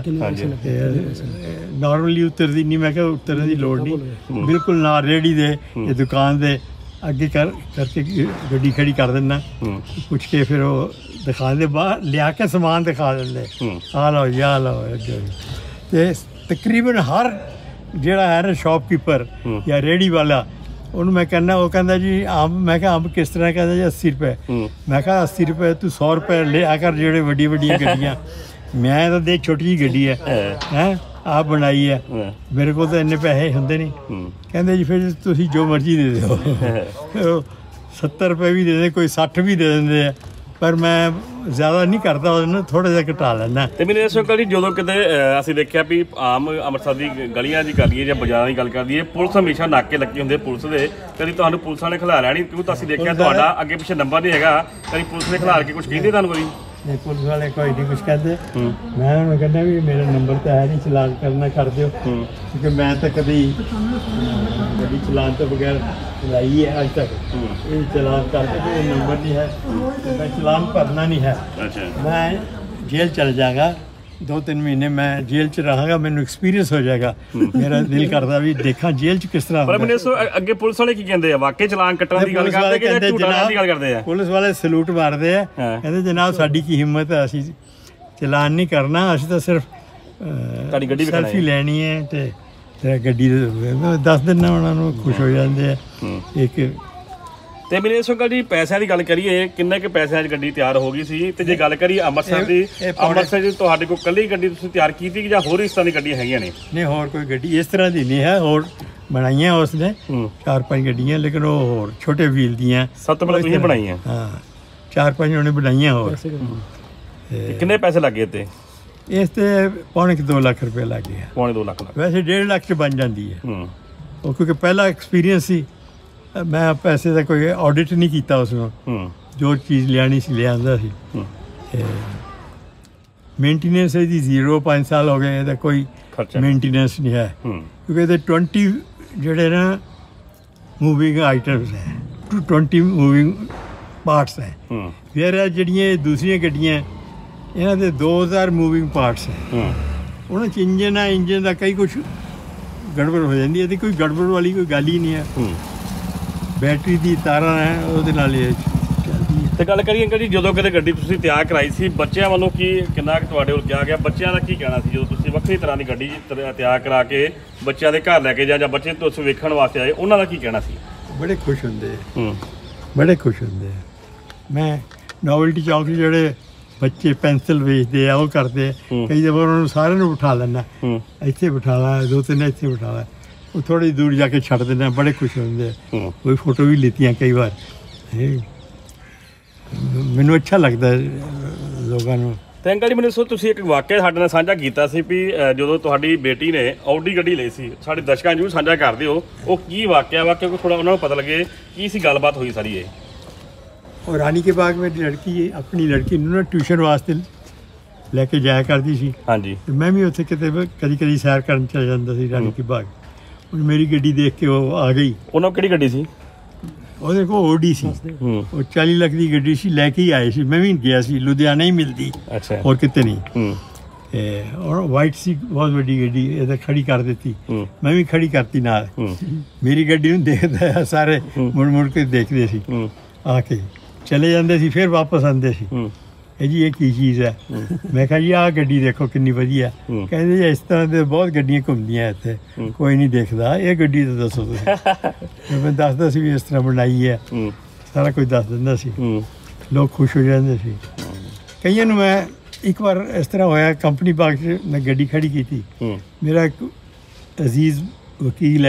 ਨਾਰਮਲੀ ਉਤਰਦੀ ਨਹੀਂ, ਮੈਂ ਕਿਹਾ ਉਤਰਨ ਦੀ ਲੋੜ ਨਹੀਂ, ਬਿਲਕੁਲ ਨਾ ਰੇਹੜੀ ਦੇ ਇਹ ਦੁਕਾਨ ਦੇ ਅੱਗੇ ਕਰ ਕਰਕੇ ਗੱਡੀ ਖੜੀ ਕਰ ਦਿੰਦਾ, ਪੁੱਛ ਕੇ ਫਿਰ ਉਹ ਦਿਖਾਉਂਦੇ, ਬਾਹਰ ਲਿਆ ਕੇ ਸਮਾਨ ਦਿਖਾ ਦਿੰਦੇ, ਆ ਲਓ ਜੀ ਆ ਲਓ। ਅਤੇ ਤਕਰੀਬਨ ਹਰ ਜਿਹੜਾ ਹੈ ਨਾ ਸ਼ਾਪਕੀਪਰ ਜਾਂ ਰੇਹੜੀ ਵਾਲਾ, ਉਹਨੂੰ ਮੈਂ ਕਹਿੰਦਾ, ਉਹ ਕਹਿੰਦਾ ਜੀ ਅੰਬ, ਮੈਂ ਕਿਹਾ ਅੰਬ ਕਿਸ ਤਰ੍ਹਾਂ, ਕਹਿੰਦਾ ਜੀ ਅੱਸੀ ਰੁਪਏ। ਮੈਂ ਕਿਹਾ ਅੱਸੀ ਰੁਪਏ ਤੂੰ ਸੌ ਰੁਪਏ ਲਿਆ ਕਰ, ਜਿਹੜੇ ਵੱਡੀ ਵੱਡੀਆਂ ਗੱਡੀਆਂ, ਮੈਂ ਤਾਂ ਦੇਖ ਛੋਟੀ ਜਿਹੀ ਗੱਡੀ ਹੈ ਹੈ ਆਪ ਬਣਾਈ ਹੈ, ਮੇਰੇ ਕੋਲ ਤਾਂ ਇੰਨੇ ਪੈਸੇ ਹੁੰਦੇ ਨਹੀਂ। ਕਹਿੰਦੇ ਜੀ ਫਿਰ ਤੁਸੀਂ ਜੋ ਮਰਜ਼ੀ ਦੇ ਦਿਓ, ਸੱਤਰ ਰੁਪਏ ਵੀ ਦੇ ਦੇ, ਕੋਈ ਸੱਠ ਵੀ ਦੇ ਦਿੰਦੇ ਆ, ਪਰ ਮੈਂ ਜ਼ਿਆਦਾ ਨਹੀਂ ਕਰਦਾ, ਉਹਨੂੰ ਥੋੜ੍ਹਾ ਜਿਹਾ ਘਟਾ ਲੈਂਦਾ। ਤੇ ਮੈਨੂੰ ਇਸ ਵਕਤ ਜੀ ਜਦੋਂ ਕਿਤੇ ਅਸੀਂ ਦੇਖਿਆ ਵੀ ਆਮ ਅੰਮ੍ਰਿਤਸਰ ਦੀ ਗਲੀਆਂ ਦੀ ਕਰ ਲਈਏ ਜਾਂ ਬਾਜ਼ਾਰਾਂ ਦੀ ਗੱਲ ਕਰ ਲਈਏ, ਪੁਲਿਸ ਹਮੇਸ਼ਾ ਨਾਕੇ ਲੱਗੇ ਹੁੰਦੇ ਪੁਲਿਸ ਦੇ, ਕਦੀ ਤੁਹਾਨੂੰ ਪੁਲਿਸ ਵਾਲੇ ਖਿਲਾਰਿਆ ਨਹੀਂ? ਕਿਉਂਕਿ ਅਸੀਂ ਦੇਖਿਆ ਤੁਹਾਡਾ ਅੱਗੇ ਪਿੱਛੇ ਨੰਬਰ ਨਹੀਂ ਹੈਗਾ, ਕਦੀ ਪੁਲਿਸ ਨੇ ਖਿਲਾਰ ਕੇ ਕੁਝ ਕਹਿੰਦੇ ਤੁਹਾਨੂੰ? ਕੋਈ ਨਹੀਂ, ਪੁਲਿਸ ਵਾਲੇ ਕੋਈ ਨਹੀਂ ਕੁਛ ਕਹਿੰਦੇ। ਮੈਂ ਉਹਨੂੰ ਕਹਿੰਦਾ ਵੀ ਮੇਰਾ ਨੰਬਰ ਤਾਂ ਹੈ ਨਹੀਂ, ਚਲਾਨ ਕਰਨਾ ਕਰ ਦਿਓ, ਕਿਉਂਕਿ ਮੈਂ ਤਾਂ ਕਦੀ ਗੱਡੀ ਚਲਾਨ ਤੋਂ ਬਗੈਰ ਚਲਾਈ ਹੈ ਅੱਜ ਤੱਕ। ਇਹ ਚਲਾਨ ਕਰਕੇ ਕੋਈ ਨੰਬਰ ਨਹੀਂ ਹੈ, ਮੈਂ ਚਲਾਨ ਭਰਨਾ ਨਹੀਂ ਹੈ, ਮੈਂ ਜੇਲ੍ਹ ਚਲ ਜਾਗਾ ਦੋ ਤਿੰਨ ਮਹੀਨੇ ਮੈਂ ਜੇਲ੍ਹ 'ਚ ਰਹਾਂਗਾ, ਮੈਨੂੰ ਐਕਸਪੀਰੀਅੰਸ ਹੋ ਜਾਏਗਾ। ਮੇਰਾ ਦਿਲ ਕਰਦਾ ਵੀ ਦੇਖਾਂ ਜੇਲ੍ਹ 'ਚ ਕਿਸ ਤਰ੍ਹਾਂ ਪਰ ਹੁੰਦਾ। ਮੈਨੂੰ ਇਸ ਅੱਗੇ ਪੁਲਿਸ ਵਾਲੇ ਕੀ ਕਹਿੰਦੇ ਆ, ਵਾਕਈ ਚਲਾਨ ਕੱਟਣ ਦੀ ਗੱਲ ਕਰਦੇ ਕਿ ਜਾਂ ਝੂਠਾਂ ਦੀ ਗੱਲ ਕਰਦੇ ਆ? ਪੁਲਿਸ ਵਾਲੇ ਸਲੂਟ ਮਾਰਦੇ ਆ, ਕਹਿੰਦੇ ਜਨਾਬ ਸਾਡੀ ਕੀ ਹਿੰਮਤ ਹੈ, ਅਸੀਂ ਚਲਾਨ ਨਹੀਂ ਕਰਨਾ, ਅਸੀਂ ਤਾਂ ਸਿਰਫ ਤੁਹਾਡੀ ਗੱਡੀ ਸੈਲਫੀ ਲੈਣੀ ਹੈ ਤੇ ਤੇਰਾ ਗੱਡੀ ਦੇ ਦੱਸ ਦਿੰਦਾ ਉਹਨਾਂ ਨੂੰ, ਖੁਸ਼ ਹੋ ਜਾਂਦੇ ਆ। ਇੱਕ ਤੇ ਮੈਨੂੰ ਇਸ ਵਕਤ ਜੀ ਪੈਸਿਆਂ ਦੀ ਗੱਲ ਕਰੀਏ, ਕਿੰਨੇ ਕੁ ਪੈਸਿਆਂ 'ਚ ਗੱਡੀ ਤਿਆਰ ਹੋ ਗਈ ਸੀ? ਤੇ ਜੇ ਗੱਲ ਕਰੀਏ ਅੰਮ੍ਰਿਤਸਰ ਦੀ, ਅੰਮ੍ਰਿਤਸਰ 'ਚ ਤੁਹਾਡੇ ਕੋਲ ਇਕੱਲੀ ਗੱਡੀ ਤੁਸੀਂ ਤਿਆਰ ਕੀਤੀ ਕਿ ਜਾਂ ਹੋਰ ਇਸ ਤਰ੍ਹਾਂ ਦੀ ਗੱਡੀਆਂ ਹੈਗੀਆਂ ਨੇ? ਨਹੀਂ, ਹੋਰ ਕੋਈ ਗੱਡੀ ਇਸ ਤਰ੍ਹਾਂ ਦੀ ਨਹੀਂ ਹੈ, ਹੋਰ ਬਣਾਈਆਂ ਉਸਨੇ ਚਾਰ ਪੰਜ ਗੱਡੀਆਂ, ਲੇਕਿਨ ਉਹ ਹੋਰ ਛੋਟੇ ਵੀਲ ਦੀਆਂ। ਸਭ ਤੋਂ ਪਹਿਲਾਂ ਤੁਸੀਂ ਬਣਾਈਆਂ? ਹਾਂ, ਚਾਰ ਪੰਜ ਉਹਨੇ ਬਣਾਈਆਂ। ਹੋਰ ਕਿੰਨੇ ਪੈਸੇ ਲੱਗੇ ਤੇ? ਇਸ ਤੇ ਪੌਣੇ ਦੋ ਲੱਖ ਰੁਪਏ ਲੱਗ ਗਿਆ। ਪੌਣੇ ਦੋ ਲੱਖ ਲੱਗ ਵੈਸੇ ਡੇਢ ਲੱਖ 'ਚ ਬਣ ਜਾਂਦੀ ਹੈ। ਹੂੰ, ਉਹ ਕਿਉਂਕਿ ਪਹਿਲਾ ਐਕਸਪੀਰੀਅੰਸ ਸੀ, ਮੈਂ ਪੈਸੇ ਦਾ ਕੋਈ ਆਡਿਟ ਨਹੀਂ ਕੀਤਾ ਉਸ ਨੂੰ। ਹੂੰ, ਜੋ ਚੀਜ਼ ਲਿਆਣੀ ਸੀ ਲਿਆਂਦਾ ਸੀ। ਮੇਨਟੇਨੈਂਸ ਇਹਦੀ ਜ਼ੀਰੋ, ਪੰਜ ਸਾਲ ਹੋ ਗਏ, ਇਹਦਾ ਕੋਈ ਖਰਚਾ ਮੇਨਟੇਨੈਂਸ ਨਹੀਂ ਹੈ। ਹੂੰ, ਕਿਉਂਕਿ ਇਹਦੇ ਵੀਹ ਜਿਹੜੇ ਨਾ ਮੂਵਿੰਗ ਆਈਟਮਸ ਹੈ, ਵੀਹ ਮੂਵਿੰਗ ਪਾਰਟਸ ਹੈ। ਹੂੰ, ਫਿਰ ਇਹ ਜਿਹੜੀਆਂ ਇਹ ਦੂਸਰੀਆਂ ਗੱਡੀਆਂ ਇਹਨਾਂ ਦੇ ਦੋ ਹਜ਼ਾਰ ਮੂਵਿੰਗ ਪਾਰਟਸ ਹੈ। ਹੂੰ, ਉਹਨਾਂ 'ਚ ਇੰਜਨ ਹੈ, ਇੰਜਨ ਦਾ ਕਈ ਕੁਛ ਗੜਬੜ ਹੋ ਜਾਂਦੀ ਹੈ, ਤੇ ਕੋਈ ਗੜਬੜ ਵਾਲੀ ਕੋਈ ਗੱਲ ਹੀ ਨਹੀਂ ਹੈ। ਹੂੰ, ਬੈਟਰੀ ਦੀ ਤਾਰਾਂ ਹੈ, ਉਹਦੇ ਨਾਲ ਇਹ ਚੱਲਦੀ ਹੈ। ਤੇ ਗੱਲ ਕਰੀਏ ਅੰਕਲ ਜੀ, ਜਦੋਂ ਕਿਤੇ ਗੱਡੀ ਤੁਸੀਂ ਤਿਆਰ ਕਰਾਈ ਸੀ, ਬੱਚਿਆਂ ਵੱਲੋਂ ਕੀ ਕਿੰਨਾ ਕੁ ਤੁਹਾਡੇ ਕੋਲ ਕਿਹਾ ਗਿਆ? ਬੱਚਿਆਂ ਦਾ ਕੀ ਕਹਿਣਾ ਸੀ ਜਦੋਂ ਤੁਸੀਂ ਵੱਖਰੀ ਤਰ੍ਹਾਂ ਦੀ ਗੱਡੀ ਤਿਆਰ ਕਰਾ ਕੇ ਬੱਚਿਆਂ ਦੇ ਘਰ ਲੈ ਕੇ ਜਾ ਜਾਂ ਬੱਚੇ ਤੁਸੀਂ ਵੇਖਣ ਵਾਸਤੇ ਆਏ, ਉਹਨਾਂ ਦਾ ਕੀ ਕਹਿਣਾ ਸੀ? ਬੜੇ ਖੁਸ਼ ਹੁੰਦੇ ਆ। ਹੂੰ, ਬੜੇ ਖੁਸ਼ ਹੁੰਦੇ ਆ। ਮੈਂ ਨੋਵਲਟੀ ਚੌਂਕ 'ਚ ਜਿਹੜੇ ਬੱਚੇ ਪੈਨਸਲ ਵੇਚਦੇ ਆ, ਉਹ ਕਰਦੇ ਆ, ਕਈ ਦਫਾ ਉਹਨਾਂ ਨੂੰ ਸਾਰਿਆਂ ਨੂੰ ਬਿਠਾ ਲੈਣਾ, ਇੱਥੇ ਬਿਠਾ ਲਾ, ਦੋ ਤਿੰਨ ਇੱਥੇ ਬਿਠਾ ਲਾ, ਉਹ ਥੋੜ੍ਹੀ ਦੂਰ ਜਾ ਕੇ ਛੱਡ ਦਿੰਦੇ, ਬੜੇ ਖੁਸ਼ ਹੁੰਦੇ ਆ। ਕੋਈ ਫੋਟੋ ਵੀ ਲਿੱਤੀਆਂ ਕਈ ਵਾਰ। ਮੈਨੂੰ ਅੱਛਾ ਲੱਗਦਾ ਲੋਕਾਂ ਨੂੰ। ਤੇ ਅੰਕਲ ਜੀ ਮੈਨੂੰ ਦੱਸੋ, ਤੁਸੀਂ ਇੱਕ ਵਾਕਿਆ ਸਾਡੇ ਨਾਲ ਸਾਂਝਾ ਕੀਤਾ ਸੀ ਵੀ ਜਦੋਂ ਤੁਹਾਡੀ ਬੇਟੀ ਨੇ ਆਡੀ ਗੱਡੀ ਲਈ ਸੀ, ਸਾਡੇ ਦਰਸ਼ਕਾਂ ਨੂੰ ਸਾਂਝਾ ਕਰ ਦਿਓ, ਉਹ ਕੀ ਵਾਕਿਆ ਵਾ, ਕਿਉਂਕਿ ਥੋੜਾ ਉਹਨਾਂ ਨੂੰ ਪਤਾ ਲੱਗੇ ਕੀ ਸੀ ਗੱਲਬਾਤ ਹੋਈ ਸਾਰੀ। ਇਹ ਉਹ ਰਾਣੀ ਕੇ ਬਾਗ ਮੇਰੀ ਲੜਕੀ ਆਪਣੀ ਲੜਕੀ ਨੂੰ ਨਾ ਟਿਊਸ਼ਨ ਵਾਸਤੇ ਲੈ ਕੇ ਜਾਇਆ ਕਰਦੀ ਸੀ। ਹਾਂਜੀ, ਤੇ ਮੈਂ ਵੀ ਉੱਥੇ ਕਿਤੇ ਕਦੀ ਕਦੀ ਸੈਰ ਕਰਨ ਚਲਾ ਜਾਂਦਾ ਸੀ ਰਾਣੀ ਕੇ ਬਾਗ। ਹੁਣ ਮੇਰੀ ਗੱਡੀ ਦੇਖ ਕੇ ਉਹ ਆ ਗਈ। ਉਹਨਾਂ ਕਿਹੜੀ ਗੱਡੀ ਸੀ? ਉਹਦੇ ਕੋਲ ਓਡੀ ਸੀ। ਉਹ ਚਾਲੀ ਲੱਖ ਦੀ ਗੱਡੀ ਸੀ, ਲੈ ਕੇ ਹੀ ਆਏ ਸੀ। ਮੈਂ ਵੀ ਗਿਆ ਸੀ, ਲੁਧਿਆਣਾ ਹੀ ਮਿਲਦੀ, ਅੱਛਾ, ਹੋਰ ਕਿਤੇ ਨਹੀਂ। ਤੇ ਔਰ ਵਾਈਟ ਸੀ, ਬਹੁਤ ਵੱਡੀ ਗੱਡੀ, ਇਹ ਤਾਂ ਖੜੀ ਕਰ ਦਿੱਤੀ। ਮੈਂ ਵੀ ਖੜੀ ਕਰਤੀ ਨਾਲ। ਮੇਰੀ ਗੱਡੀ ਨੂੰ ਦੇਖਦਾ ਸਾਰੇ ਮੁੜ ਮੁੜ ਕੇ ਦੇਖਦੇ ਸੀ, ਆ ਕੇ ਚਲੇ ਜਾਂਦੇ ਸੀ, ਫਿਰ ਵਾਪਸ ਆਉਂਦੇ ਸੀ। ਇਹ ਜੀ ਇਹ ਕੀ ਚੀਜ਼ ਹੈ? ਮੈਂ ਕਿਹਾ ਜੀ ਆਹ ਗੱਡੀ ਦੇਖੋ ਕਿੰਨੀ ਵਧੀਆ। ਕਹਿੰਦੇ ਜੀ ਇਸ ਤਰ੍ਹਾਂ ਦੇ ਬਹੁਤ ਗੱਡੀਆਂ ਘੁੰਮਦੀਆਂ ਇੱਥੇ, ਕੋਈ ਨਹੀਂ ਦੇਖਦਾ, ਇਹ ਗੱਡੀ ਤਾਂ ਦੱਸੋ ਤੁਸੀਂ। ਮੈਂ ਦੱਸਦਾ ਸੀ ਵੀ ਇਸ ਤਰ੍ਹਾਂ ਬਣਾਈ ਹੈ, ਸਾਰਾ ਕੁਝ ਦੱਸ ਦਿੰਦਾ ਸੀ, ਲੋਕ ਖੁਸ਼ ਹੋ ਜਾਂਦੇ ਸੀ। ਕਈਆਂ ਨੂੰ ਮੈਂ ਇੱਕ ਵਾਰ ਇਸ ਤਰ੍ਹਾਂ ਹੋਇਆ, ਕੰਪਨੀ ਬਾਗ 'ਚ ਮੈਂ ਗੱਡੀ ਖੜੀ ਕੀਤੀ, ਮੇਰਾ ਇੱਕ ਅਜ਼ੀਜ਼ ਵਕੀਲ ਹੈ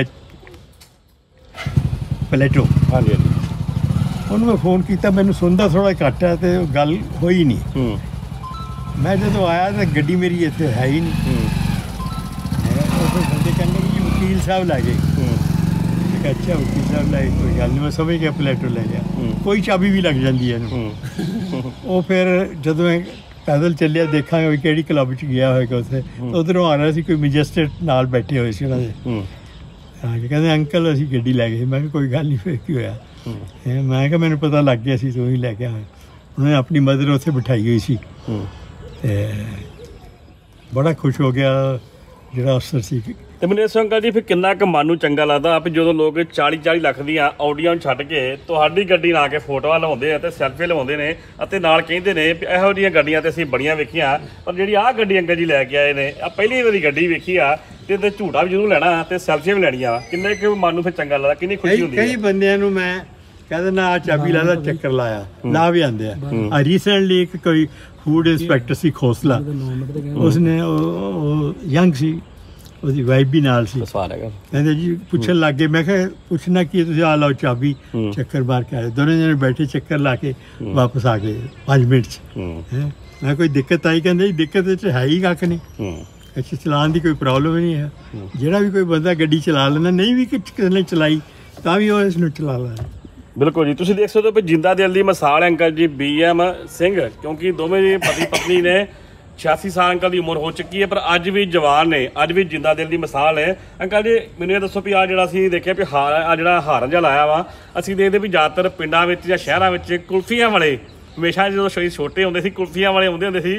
ਪਲੇਟੋ, ਹਾਂਜੀ ਹਾਂਜੀ, ਉਹਨੂੰ ਮੈਂ ਫੋਨ ਕੀਤਾ, ਮੈਨੂੰ ਸੁਣਦਾ ਥੋੜ੍ਹਾ ਘੱਟ ਹੈ ਤੇ ਉਹ ਗੱਲ ਹੋਈ ਨਹੀਂ। ਮੈਂ ਜਦੋਂ ਆਇਆ ਤਾਂ ਗੱਡੀ ਮੇਰੀ ਇੱਥੇ ਹੈ ਹੀ ਨਹੀਂ। ਉਹ ਬੰਦੇ ਕਹਿੰਦੇ ਕਿ ਵਕੀਲ ਸਾਹਿਬ ਲੈ ਗਏ। ਮੈਂ ਕਿਹਾ ਅੱਛਾ ਵਕੀਲ ਸਾਹਿਬ ਲੈ ਗਏ, ਕੋਈ ਗੱਲ ਨਹੀਂ, ਮੈਂ ਸਮਝ ਗਿਆ ਪਲੇਟੋ ਲੈ ਗਿਆ। ਕੋਈ ਚਾਬੀ ਵੀ ਲੱਗ ਜਾਂਦੀ ਹੈ ਇਹਨੂੰ। ਉਹ ਫਿਰ ਜਦੋਂ ਪੈਦਲ ਚੱਲਿਆ, ਦੇਖਾਂਗੇ ਵੀ ਕਿਹੜੀ ਕਲੱਬ 'ਚ ਗਿਆ ਹੋਏਗਾ ਉੱਥੇ। ਉੱਧਰੋਂ ਆ ਰਿਹਾ ਸੀ, ਕੋਈ ਮੈਜਿਸਟਰੇਟ ਨਾਲ ਬੈਠੇ ਹੋਏ ਸੀ ਉਹਨਾਂ ਦੇ। ਹਾਂ ਜੀ, ਕਹਿੰਦੇ ਅੰਕਲ ਅਸੀਂ ਗੱਡੀ ਲੈ ਗਏ। ਮੈਂ ਕਿਹਾ ਕੋਈ ਗੱਲ ਨਹੀਂ, ਫਿਰ ਕੀ ਹੋਇਆ? ਮੈਂ ਕਿਹਾ ਮੈਨੂੰ ਪਤਾ ਲੱਗ ਗਿਆ ਸੀ, ਤੂੰ ਹੀ ਲੈ ਕੇ ਆਇਆ। ਉਹਨੇ ਆਪਣੀ ਮਦਰ ਉੱਥੇ ਬਿਠਾਈ ਹੋਈ ਸੀ ਤੇ ਬੜਾ ਖੁਸ਼ ਹੋ ਗਿਆ ਜਿਹੜਾ ਅਫਸਰ ਸੀ। ਤੇ ਮੈਨੂੰ ਇਸ ਅੰਕਲ ਜੀ ਫਿਰ ਕਿੰਨਾ ਕੁ ਮਨ ਨੂੰ ਚੰਗਾ ਲੱਗਦਾ ਵੀ ਜਦੋਂ ਲੋਕ ਚਾਲੀ ਚਾਲੀ ਲੱਖ ਦੀਆਂ ਆਡੀਆਂ ਨੂੰ ਛੱਡ ਕੇ ਤੁਹਾਡੀ ਗੱਡੀ ਲਾ ਕੇ ਫੋਟੋਆਂ ਲਵਾਉਂਦੇ ਆ ਤੇ ਸੈਲਫੀ ਲਵਾਉਂਦੇ ਨੇ, ਅਤੇ ਨਾਲ ਕਹਿੰਦੇ ਨੇ ਵੀ ਇਹੋ ਜਿਹੀਆਂ ਗੱਡੀਆਂ ਤੇ ਅਸੀਂ ਬੜੀਆਂ ਵੇਖੀਆਂ, ਪਰ ਜਿਹੜੀ ਆਹ ਗੱਡੀ ਅੰਕਲ ਜੀ ਲੈ ਕੇ ਆਏ ਨੇ, ਆ ਪਹਿਲੀ ਵਾਰੀ ਗੱਡੀ ਵੇਖੀ ਆ, ਤੇ ਇਹਦੇ ਝੂਟਾ ਵੀ ਜ਼ਰੂਰ ਲੈਣਾ ਤੇ ਸੈਲਫੀਆਂ ਵੀ ਲੈਣੀਆਂ। ਕਿੰਨੇ ਕੁ ਮਨ ਨੂੰ ਫਿਰ ਚੰਗਾ ਲੱਗਦਾ, ਕਿੰਨੀ ਖੁਸ਼ੀ ਹੁੰਦੀ ਹੈ। ਕਈ ਬੰਦਿਆਂ ਨੂੰ ਮੈਂ ਕਹਿੰਦਾ ਨਾ ਆ ਚਾਬੀ ਲਾ ਲਾ, ਚੱਕਰ ਲਾਇਆ, ਲਾ ਵੀ ਆਉਂਦੇ ਆ। ਆ ਰੀਸੈਂਟਲੀ ਇੱਕ ਕੋਈ ਫੂਡ ਇੰਸਪੈਕਟਰ ਸੀ ਖੋਸਲਾ, ਉਸਨੇ ਉਹ ਯੰਗ ਸੀ, ਉਹਦੀ ਵਾਈਫ ਵੀ ਨਾਲ ਸੀ। ਕਹਿੰਦੇ ਜੀ ਪੁੱਛਣ ਲੱਗ ਗਏ। ਮੈਂ ਕਿਹਾ ਪੁੱਛਣਾ ਕੀ, ਤੁਸੀਂ ਆ ਲਓ ਚਾਬੀ, ਚੱਕਰ ਮਾਰ ਕੇ ਆਏ। ਦੋਨੇ ਜਣੇ ਬੈਠੇ ਚੱਕਰ ਲਾ ਕੇ ਵਾਪਸ ਆ ਗਏ ਪੰਜ ਮਿੰਟ 'ਚ। ਹੈਂ ਮੈਂ ਕੋਈ ਦਿੱਕਤ ਆਈ? ਕਹਿੰਦੇ ਜੀ ਦਿੱਕਤ 'ਚ ਹੈ ਹੀ ਕੱਖ ਨਹੀਂ, ਅੱਛਾ ਚਲਾਉਣ ਦੀ ਕੋਈ ਪ੍ਰੋਬਲਮ ਨਹੀਂ ਹੈ। ਜਿਹੜਾ ਵੀ ਕੋਈ ਬੰਦਾ ਗੱਡੀ ਚਲਾ ਲੈਂਦਾ, ਨਹੀਂ ਵੀ ਕਿਸੇ ਨੇ ਚਲਾਈ ਤਾਂ ਵੀ ਉਹ ਇਸ ਨੂੰ ਚਲਾ ਲੈਂਦਾ। ਬਿਲਕੁਲ ਜੀ, ਤੁਸੀਂ ਦੇਖ ਸਕਦੇ ਹੋ ਵੀ ਜਿੰਦਾ ਦਿਲ ਦੀ ਮਿਸਾਲ ਹੈ ਅੰਕਲ ਜੀ ਬੀ ਐਮ ਸਿੰਘ, ਕਿਉਂਕਿ ਦੋਵੇਂ ਜੀ ਪਤੀ ਪਤਨੀ ਨੇ। ਛਿਆਸੀ ਸਾਲ ਅੰਕਲ ਦੀ ਉਮਰ ਹੋ ਚੁੱਕੀ ਹੈ, ਪਰ ਅੱਜ ਵੀ ਜਵਾਨ ਨੇ, ਅੱਜ ਵੀ ਜਿੰਦਾ ਦਿਲ ਦੀ ਮਿਸਾਲ ਹੈ। ਅੰਕਲ ਜੀ ਮੈਨੂੰ ਇਹ ਦੱਸੋ ਵੀ ਆਹ ਜਿਹੜਾ ਅਸੀਂ ਦੇਖਿਆ ਵੀ ਹਾਰ ਆ ਜਿਹੜਾ ਹਾਰਨ ਜਿਹਾ ਲਾਇਆ ਵਾ, ਅਸੀਂ ਦੇਖਦੇ ਵੀ ਜ਼ਿਆਦਾਤਰ ਪਿੰਡਾਂ ਵਿੱਚ ਜਾਂ ਸ਼ਹਿਰਾਂ ਵਿੱਚ ਕੁਲਫੀਆਂ ਵਾਲੇ ਹਮੇਸ਼ਾ ਜਦੋਂ ਸ਼ੋਈ ਛੋਟੇ ਹੁੰਦੇ ਸੀ, ਕੁਲਫੀਆਂ ਵਾਲੇ ਆਉਂਦੇ ਹੁੰਦੇ ਸੀ,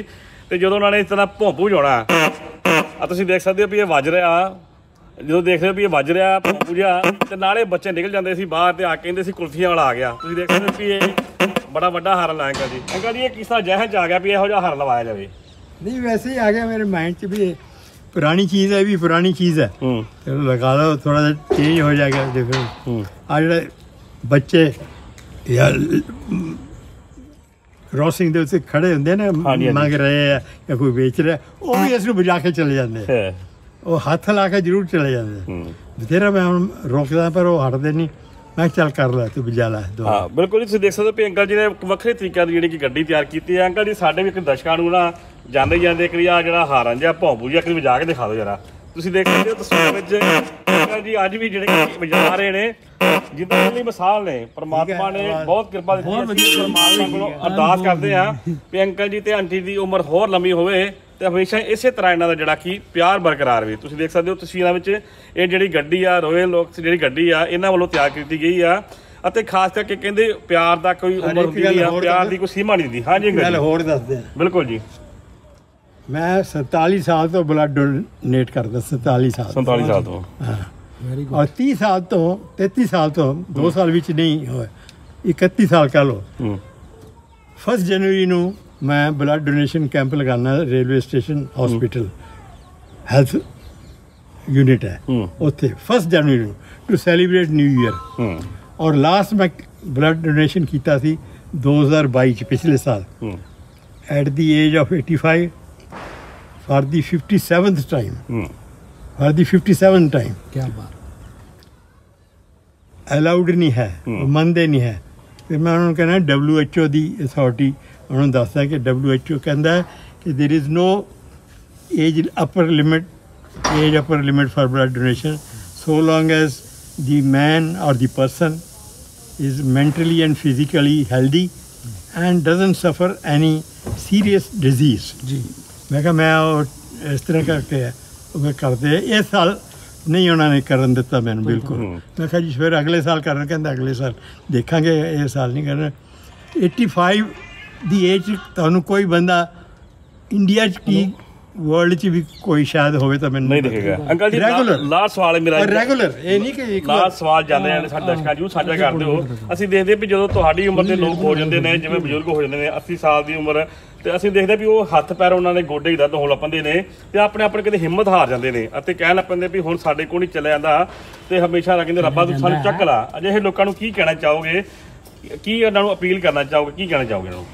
ਤੇ ਜਦੋਂ ਉਹਨਾਂ ਨੇ ਇਸ ਤਰ੍ਹਾਂ ਭੌਂਪੂ ਜਾਣਾ ਆ ਤੁਸੀਂ ਦੇਖ ਸਕਦੇ ਹੋ ਵੀ ਇਹ ਵੱਜ ਰਿਹਾ ਜਦੋਂ ਦੇਖ ਰਹੇ ਹੋ ਵੀ ਇਹ ਵੱਜ ਰਿਹਾ ਭੌਂਪੂ ਜਿਹਾ ਤੇ ਨਾਲੇ ਬੱਚੇ ਨਿਕਲ ਜਾਂਦੇ ਸੀ ਬਾਹਰ ਤੇ ਆ ਕੇ ਕਹਿੰਦੇ ਸੀ ਕੁਲਫੀਆਂ ਵਾਲਾ ਆ ਗਿਆ। ਤੁਸੀਂ ਦੇਖ ਸਕਦੇ ਹੋ ਵੀ ਇਹ ਬੜਾ ਵੱਡਾ ਹਾਰਨ ਲਾਇਆ ਅੰਕਲ ਜੀ। ਅੰਕਲ ਜੀ ਇਹ ਕਿਸ ਤਰ੍ਹਾਂ ਜਹਿਨ ਚ ਆ ਗਿਆ ਵੀ ਇਹੋ ਜਿਹਾ ਹਾਰਨ ਲਵਾਇਆ ਜਾਵੇ? नहीं वैसे ही आ गया मेरे माइंड च भी पुरानी चीज़ है, भी पुरानी चीज़ है, चलो लगा लो थोड़ा सा चेंज हो जाएगा डिफरेंट। आज जो बच्चे या क्रॉसिंग ਦੇ ਉੱਤੇ ਖੜੇ ਹੁੰਦੇ ਨੇ ਮੰਗ ਰਹੇ ਆ ਜਾਂ ਕੋਈ ਵੇਚ ਰਿਹਾ ਉਹ ਵੀ ਇਸ ਨੂੰ ਬੁਝਾ ਕੇ ਚਲੇ ਜਾਂਦੇ ਆ, ਉਹ ਹੱਥ ਲਾ ਕੇ ਜ਼ਰੂਰ ਚਲੇ ਜਾਂਦੇ। ਬਥੇਰਾ ਮੈਂ ਹੁਣ ਰੋਕਦਾ ਪਰ ਉਹ ਹਟਦੇ ਨਹੀਂ, ਮੈਂ ਚੱਲ ਕਰ ਲੈ ਤੂੰ ਬੁਝਾ ਲੈ। ਹਾਂ ਬਿਲਕੁਲ ਜੀ, ਤੁਸੀਂ ਦੇਖ ਸਕਦੇ ਹੋ ਵੀ ਅੰਕਲ ਜੀ ਨੇ ਇੱਕ ਵੱਖਰੇ ਤਰੀਕੇ ਦੀ ਜਿਹੜੀ ਕਿ ਗੱਡੀ ਤਿਆਰ ਕੀਤੀ ਹੈ। ਅੰਕਲ ਜੀ ਸਾਡੇ ਵੀ ਇੱਕ ਦਰਸ਼ਕਾਂ ਨੂੰ ਨਾ ਜਾਂਦੇ ਜਾਂਦੇ ਇੱਕ ਆ ਜਿਹੜਾ ਹਾਰਨ ਜਿਹਾ ਭੌਂਪੂ ਜਿਹਾ ਕਦੇ ਵਜਾ ਕੇ ਦਿਖਾ ਦਿਓ ਜਰਾ। ਤੁਸੀਂ ਦੇਖ ਸਕਦੇ ਹੋ ਤਸਵੀਰ ਵਿੱਚ ਅੰਕਲ ਜੀ ਅੱਜ ਵੀ ਜਿਹੜੇ ਵਜਾ ਰਹੇ ਨੇ ਜਿੱਦਾਂ ਦੀ ਮਿਸਾਲ ਨੇ। ਪਰਮਾਤਮਾ ਨੇ ਬਹੁਤ ਕਿਰਪਾ ਦਿੱਤੀ ਹੈ, ਪਰਮਾਤਮਾ ਕੋਲੋਂ ਅਰਦਾਸ ਕਰਦੇ ਆ ਵੀ ਅੰਕਲ ਜੀ ਤੇ ਆਂਟੀ ਦੀ ਉਮਰ ਹੋਰ ਲੰਮੀ ਹੋਵੇ ਤੇ ਹਮੇਸ਼ਾ ਇਸੇ ਤਰ੍ਹਾਂ ਇਹਨਾਂ ਦਾ ਜਿਹੜਾ ਕਿ ਪਿਆਰ ਬਰਕਰਾਰ ਵੀ। ਤੁਸੀਂ ਦੇਖ ਸਕਦੇ ਹੋ ਤਸਵੀਰਾਂ ਵਿੱਚ ਇਹ ਜਿਹੜੀ ਗੱਡੀ ਆ ਰੋਇਲ ਲੋਕਸ ਜਿਹੜੀ ਗੱਡੀ ਆ ਇਹਨਾਂ ਵੱਲੋਂ ਤਿਆਰ ਕੀਤੀ ਗਈ ਆ ਅਤੇ ਖਾਸ ਕਰਕੇ ਕਹਿੰਦੇ ਪਿਆਰ ਦਾ ਕੋਈ ਉਮਰ ਹੁੰਦੀ ਨਹੀਂ ਆ, ਪਿਆਰ ਦੀ ਕੋਈ ਸੀਮਾ ਨਹੀਂ ਹੁੰਦੀ। ਹਾਂਜੀ ਗੱਲ ਹੋਰ ਦੱਸਦੇ ਆ। ਬਿਲਕੁਲ ਜੀ, ਮੈਂ सैंतालीस ਸਾਲ ਤੋਂ ਬਲੱਡ ਡੋਨੇਟ ਕਰਦਾ, सैंतालीस ਸਾਲ सैंतालीस ਸਾਲ ਤੋਂ ਹਾਂ, ਔਰ तीस ਸਾਲ ਤੋਂ तैंतीस ਸਾਲ ਤੋਂ ਦੋ ਸਾਲ ਵਿੱਚ ਨਹੀਂ ਹੋਇਆ, इकतीस ਸਾਲ ਕਹ ਲਓ। ਫਸਟ ਜਨਵਰੀ ਨੂੰ ਮੈਂ ਬਲੱਡ ਡੋਨੇਸ਼ਨ ਕੈਂਪ ਲਗਾਉਣਾ railway station hospital health unit ਹੈ ਉੱਥੇ ਫਸਟ ਜਨਵਰੀ ਨੂੰ ਟੂ ਸੈਲੀਬ੍ਰੇਟ ਨਿਊ ਈਅਰ। ਔਰ ਲਾਸਟ ਮੈਂ ਬਲੱਡ ਡੋਨੇਸ਼ਨ ਕੀਤਾ ਸੀ ਦੋ ਹਜ਼ਾਰ ਬਾਈ ਚ, ਪਿਛਲੇ ਸਾਲ at the age of eighty-five for the fifty-seventh time, hmm. for the fifty-seventh time। क्या बात, अलाउड नहीं है, hmm. मंदे नहीं है। फिर मैं उन्होंने कहना डब्ल्यू एच ओ की अथॉरिटी उन्होंने दसदा कि डब्ल्यू एच ओ कहता है कि there is no age upper limit, age upper limit for blood donation so long as the man or the person is mentally and physically healthy and doesn't suffer any serious disease। जी मैं कहा मैं ਉਹ ਇਸ ਤਰ੍ਹਾਂ ਕਰਕੇ ਉਹ ਕਰਦੇ ਇਸ ਸਾਲ ਨਹੀਂ ਉਹਨਾਂ ਨੇ ਕਰਨ ਦਿੱਤਾ ਮੈਨੂੰ ਬਿਲਕੁਲ। ਮੈਂ ਕਿਹਾ ਜੀ ਫਿਰ ਅਗਲੇ ਸਾਲ ਕਰਨ, ਕਹਿੰਦਾ ਅਗਲੇ ਸਾਲ ਦੇਖਾਂਗੇ, ਇਹ ਸਾਲ ਨਹੀਂ ਕਰਨਾ। eighty-five ਦੀ ਏਜ ਤੁਹਾਨੂੰ ਕੋਈ ਬੰਦਾ ਇੰਡੀਆ 'ਚ ਕੀ ਵਰਲਡ 'ਚ ਵੀ ਕੋਈ ਸ਼ਾਇਦ ਹੋਵੇ ਤਾਂ ਮੈਨੂੰ ਨਹੀਂ ਦਿਖੇਗਾ। ਅੰਕਲ ਜੀ ਲਾਸਟ ਸਵਾਲ ਮੇਰਾ ਰੈਗੂਲਰ, ਇਹ ਨਹੀਂ ਕਿ ਲਾਸਟ ਸਵਾਲ ਜਾਂਦੇ ਜਾਂਦੇ ਸਾਡੇ ਦਰਸ਼ਕਾਂ ਜੀ ਸਾਂਝਾ ਕਰਦੇ ਹੋ। ਅਸੀਂ ਦੇਖਦੇ ਵੀ ਜਦੋਂ ਤੁਹਾਡੀ ਉਮਰ ਦੇ ਲੋਕ ਹੋ ਜਾਂਦੇ ਨੇ, ਜਿਵੇਂ ਬਜ਼ੁਰਗ ਹੋ ਜਾਂਦੇ ਨੇ अस्सी ਸਾਲ ਦੀ ਉਮਰ, ਤੇ ਅਸੀਂ ਦੇਖਦੇ ਵੀ ਉਹ ਹੱਥ ਪੈਰ ਉਹਨਾਂ ਦੇ ਗੋਡੇ ਹੀ ਦਰਦ ਹੋਣ ਲੱਗ ਪੈਂਦੇ ਨੇ ਤੇ ਆਪਣੇ ਆਪਣੇ ਕਿਤੇ ਹਿੰਮਤ ਹਾਰ ਜਾਂਦੇ ਨੇ ਅਤੇ ਕਹਿਣ ਲੱਗ ਪੈਂਦੇ ਵੀ ਹੁਣ ਸਾਡੇ ਕੋਲ ਨਹੀਂ ਚੱਲਿਆ ਜਾਂਦਾ ਤੇ ਹਮੇਸ਼ਾ ਕਹਿੰਦੇ ਰੱਬਾ ਤੂੰ ਸਾਨੂੰ ਚੱਕ ਲਾ। ਅਜਿਹੇ ਲੋਕਾਂ ਨੂੰ ਕੀ ਕਹਿਣਾ ਚਾਹੋਗੇ, ਕੀ ਉਹਨਾਂ ਨੂੰ ਅਪੀਲ ਕਰਨਾ ਚਾਹੋਗੇ, ਕੀ ਕਹਿਣਾ ਚਾਹੋਗੇ ਉਹਨਾਂ ਨੂੰ?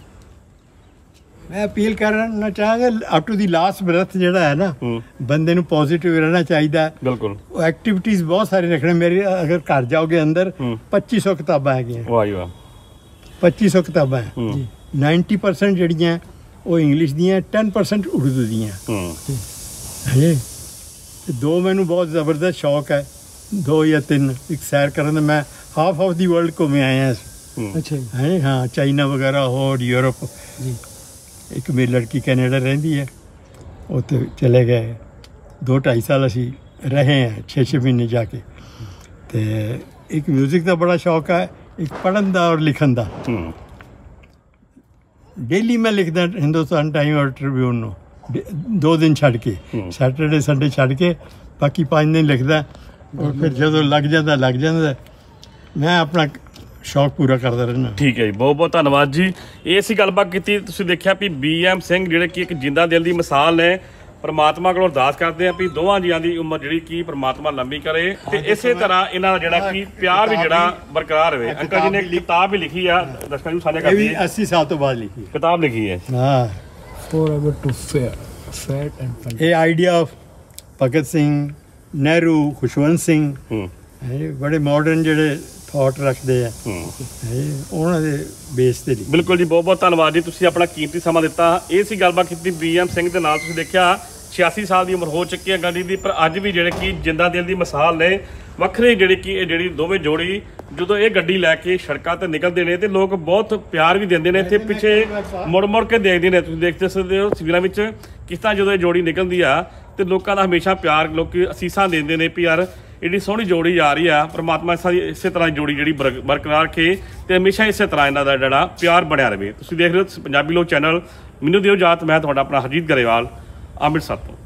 ਮੈਂ ਅਪੀਲ ਕਰਨਾ ਚਾਹਾਂਗਾ up to the last breath ਜਿਹੜਾ ਹੈ ਨਾ ਬੰਦੇ ਨੂੰ ਪੋਜ਼ਿਟਿਵ ਰਹਿਣਾ ਚਾਹੀਦਾ। ਬਿਲਕੁਲ ਉਹ ਐਕਟੀਵਿਟੀਜ਼ ਬਹੁਤ ਸਾਰੀ ਰੱਖਣੇ। ਮੇਰੀ ਅਗਰ ਘਰ ਜਾਓਗੇ ਅੰਦਰ ਪੱਚੀ ਸੌ ਕਿਤਾਬਾਂ ਹੈਗੀਆਂ। ਵਾਹ ਜੀ ਵਾਹ, ਪੱਚੀ ਸੌ ਕਿਤਾਬਾਂ ਹੈ ਜੀ। ninety percent ਜਿਹੜੀਆਂ ਉਹ ਇੰਗਲਿਸ਼ ਦੀਆਂ, ten percent ਉਰਦੂ ਦੀਆਂ। ਹਾਂਜੀ, ਦੋ ਮੈਨੂੰ ਬਹੁਤ ਜ਼ਬਰਦਸਤ ਸ਼ੌਕ ਹੈ, ਦੋ ਜਾਂ ਤਿੰਨ। ਇੱਕ ਸੈਰ ਕਰਨ ਦਾ ਮੈਂ ਹਾਫ ਆਫ ਦੀ ਵਰਲਡ ਘੁੰਮੇ ਆਏ ਹਾਂ। ਅੱਛਾ ਹੈ ਹਾਂ, ਚਾਈਨਾ ਵਗੈਰਾ ਹੋਰ ਯੂਰਪ ਜੀ। ਇੱਕ ਮੇਰੀ ਲੜਕੀ ਕੈਨੇਡਾ ਰਹਿੰਦੀ ਹੈ, ਉੱਥੇ ਚਲੇ ਗਏ ਦੋ ਢਾਈ ਸਾਲ ਅਸੀਂ ਰਹੇ ਹਾਂ, ਛੇ ਛੇ ਮਹੀਨੇ ਜਾ ਕੇ। ਅਤੇ ਇੱਕ ਮਿਊਜ਼ਿਕ ਦਾ ਬੜਾ ਸ਼ੌਕ ਹੈ, ਇੱਕ ਪੜ੍ਹਨ ਦਾ ਔਰ ਲਿਖਣ ਦਾ। ਡੇਲੀ ਮੈਂ ਲਿਖਦਾ ਹਿੰਦੁਸਤਾਨ ਟਾਈਮ ਔਰ ਟ੍ਰਿਬਿਊਨ ਨੂੰ, ਦੋ ਦਿਨ ਛੱਡ ਕੇ, ਸੈਟਰਡੇ ਸੰਡੇ ਛੱਡ ਕੇ ਬਾਕੀ ਪੰਜ ਦਿਨ ਲਿਖਦਾ। ਔਰ ਫਿਰ ਜਦੋਂ ਲੱਗ ਜਾਂਦਾ ਲੱਗ ਜਾਂਦਾ ਮੈਂ ਆਪਣਾ ਸ਼ੌਕ ਪੂਰਾ ਕਰਦਾ ਰਹਿਣਾ। ਠੀਕ ਹੈ ਜੀ, ਬਹੁਤ ਬਹੁਤ ਧੰਨਵਾਦ ਜੀ। ਇਹ ਸੀ ਗੱਲਬਾਤ ਕੀਤੀ। ਤੁਸੀਂ ਦੇਖਿਆ ਵੀ ਬੀ ਐਮ ਸਿੰਘ ਜਿਹੜੇ ਕਿ ਇੱਕ ਜਿੰਦਾ ਦਿਲ ਦੀ ਮਿਸਾਲ ਨੇ। ਪਰਮਾਤਮਾ ਕੋਲੋਂ ਅਰਦਾਸ ਕਰਦੇ ਆ ਵੀ ਦੋਵਾਂ ਜੀਆਂ ਦੀ ਉਮਰ ਜਿਹੜੀ ਕੀ ਪਰਮਾਤਮਾ ਲੰਬੀ ਕਰੇ ਤੇ ਇਸੇ ਤਰ੍ਹਾਂ ਇਹਨਾਂ ਦਾ ਜਿਹੜਾ ਕੀ ਪਿਆਰ ਵੀ ਜਿਹੜਾ ਬਰਕਰਾਰ ਰਹੇ। ਅੰਕਲ ਜੀ ਨੇ ਕਿਤਾਬ ਵੀ ਲਿਖੀ ਆ, ਦਰਸ਼ਕਾਂ ਨੂੰ ਸਾਂਝਾ ਕਰਦੀ ਹੈ। अस्सी ਸਾਲ ਤੋਂ ਬਾਅਦ ਲਿਖੀ ਕਿਤਾਬ ਲਿਖੀ ਹੈ। ਹਾਂ, forever to fair fat and fun. ਇਹ ਆਈਡੀਆ ਆਫ ਭਗਤ ਸਿੰਘ, ਨਹਿਰੂ, ਖੁਸ਼ਵੰਤ ਸਿੰਘ ਬੜੇ ਮਾਡਰਨ ਜਿਹੜੇ ਥਾਟ ਰੱਖਦੇ ਆ ਉਹਨਾਂ ਦੇ ਬੇਸ ਤੇ। ਬਿਲਕੁਲ ਜੀ, ਬਹੁਤ ਬਹੁਤ ਧੰਨਵਾਦ ਜੀ, ਤੁਸੀਂ ਆਪਣਾ ਕੀਮਤੀ ਸਮਾਂ ਦਿੱਤਾ। ਇਹ ਸੀ ਗੱਲਬਾਤ ਕੀਤੀ ਬੀ ਐਮ ਸਿੰਘ ਦੇ ਨਾਲ। ਤੁਸੀਂ ਦੇਖਿਆ ਛਿਆਸੀ ਸਾਲ ਦੀ ਉਮਰ ਹੋ ਚੁੱਕੀ ਹੈ ਗੱਡੀ ਦੀ, ਪਰ ਅੱਜ ਵੀ ਜਿਹੜੇ ਕਿ ਜਿੰਦਾ ਦਿਲ ਦੀ ਮਿਸਾਲ ਨੇ। ਵੱਖਰੇ ਜਿਹੜੇ ਕਿ ਇਹ ਜਿਹੜੀ ਦੋਵੇਂ ਜੋੜੀ ਜਦੋਂ ਇਹ ਗੱਡੀ ਲੈ ਕੇ ਸੜਕਾਂ ਤੇ ਨਿਕਲਦੇ ਨੇ ਤੇ ਲੋਕ ਬਹੁਤ ਪਿਆਰ ਵੀ ਦਿੰਦੇ ਨੇ। ਇੱਥੇ ਪਿੱਛੇ ਮੁੜ ਮੁੜ ਕੇ ਦੇਖਦੇ ਨੇ, ਤੁਸੀਂ ਦੇਖ ਸਕਦੇ ਹੋ ਤਸਵੀਰਾਂ ਵਿੱਚ ਕਿਸ ਤਰ੍ਹਾਂ ਜਦੋਂ ਇਹ ਜੋੜੀ ਨਿਕਲਦੀ ਆ ਤੇ ਲੋਕਾਂ ਦਾ ਹਮੇਸ਼ਾ ਪਿਆਰ, ਲੋਕ ਅਸੀਸਾਂ ਦਿੰਦੇ ਨੇ ਵੀ ਯਾਰ एडी सोहनी जोड़ी आ रही है। परमात्मा इस इस तरह की जोड़ी जी बरकरार रखे तो हमेशा इस तरह इन्हों का जोड़ा प्यार बनया रहे। तुसीं देख रहे हो पंजाबी लोग चैनल। मैनूं दिओ इजाजत, मैं तुहाडा अपना हरजीत गरेवाल अमृतसर तो।